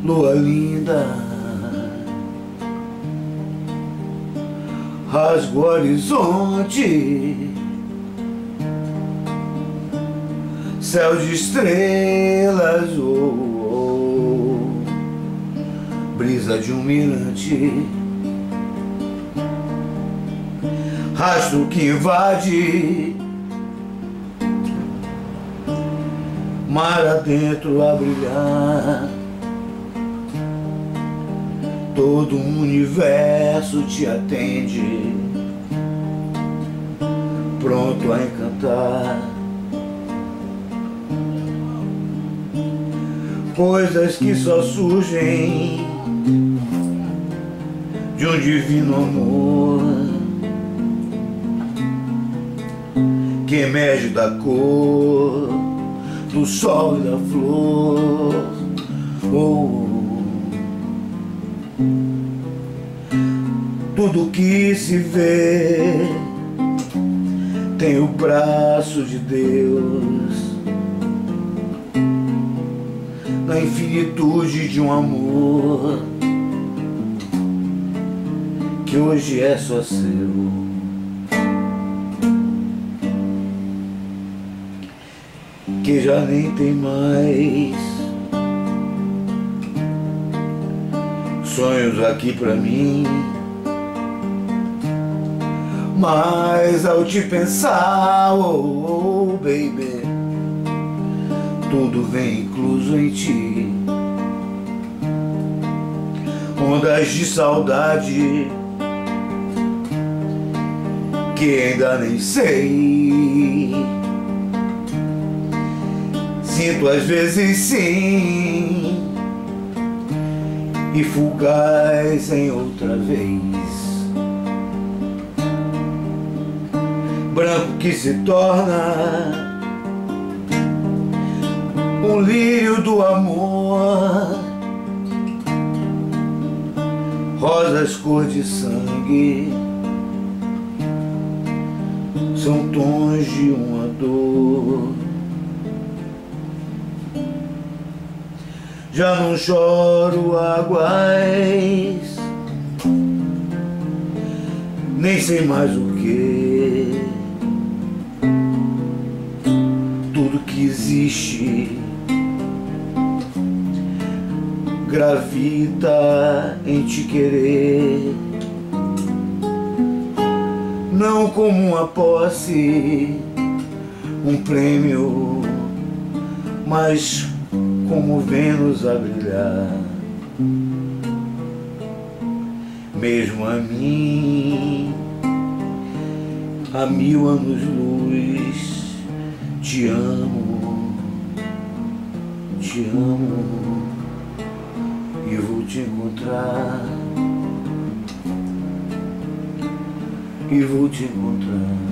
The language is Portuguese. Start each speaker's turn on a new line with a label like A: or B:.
A: lua linda, rasga o horizonte, céu de estrelas, brisa de um mirante, rastro que invade, mar adentro a brilhar. Todo o universo te atende, pronto a encantar. Coisas que só surgem de um divino amor que emerge da cor do sol e da flor. Tudo que se vê tem o braço de Deus na infinitude de um amor que hoje é só seu. Que já nem tem mais sonhos aqui pra mim, mas ao te pensar, oh baby, tudo vem incluso em ti. Ondas de saudade que ainda nem sei, sinto às vezes sim, e fugaz em outra vez. Branco que se torna um lírio do amor, rosas cor de sangue são tons de uma dor. Já não choro águas, nem sei mais o que. Tudo que existe gravita em te querer, não como uma posse, um prêmio, mas como Vênus a brilhar. Mesmo a mim, a 1000 anos-luz, te amo, e vou te encontrar, e vou te encontrar.